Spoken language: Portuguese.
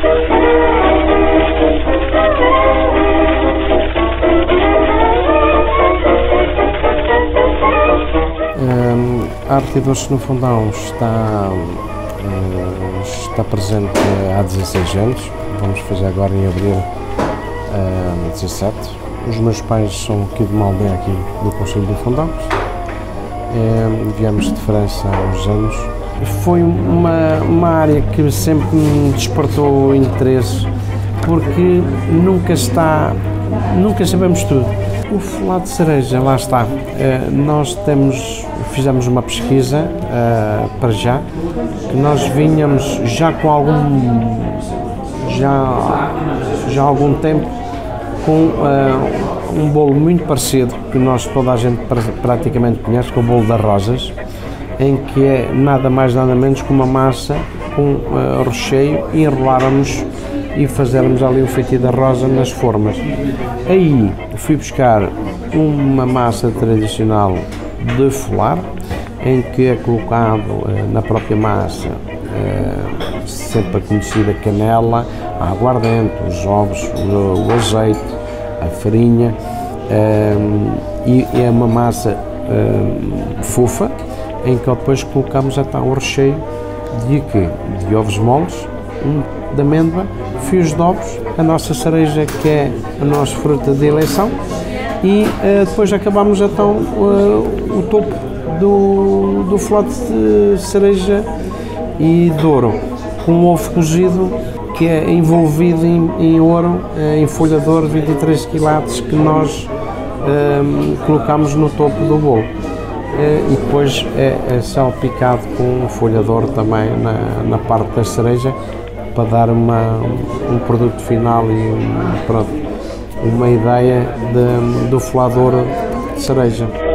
A Arte e Doces no Fundão está presente há 16 anos, vamos fazer agora em abril 17. Os meus pais são aqui de uma aldeia aqui do Concelho do Fundão. Viemos de França há uns anos. Foi uma área que sempre me despertou interesse, porque nunca sabemos tudo. O folhado de cereja, lá está, nós fizemos uma pesquisa para já, que nós vinhamos já com já há algum tempo com um bolo muito parecido, que toda a gente praticamente conhece, com o bolo das rosas, em que é nada mais nada menos que uma massa com recheio e enroláramos e fazermos ali o feitio da rosa nas formas. Aí fui buscar uma massa tradicional de folar, em que é colocado na própria massa sempre a conhecida canela, a aguardente, os ovos, o azeite, a farinha, e é uma massa fofa, em que depois colocamos então o recheio de ovos moles, de amêndoa, fios de ovos, a nossa cereja, que é a nossa fruta de eleição, e depois acabamos então o topo do folhado de cereja e de ouro, com um ovo cozido que é envolvido em ouro, em folha de ouro 23 quilates, que nós colocamos no topo do bolo. E depois é salpicado com folha de ouro também na parte da cereja, para dar um produto final e uma ideia do folhado de ouro de cereja.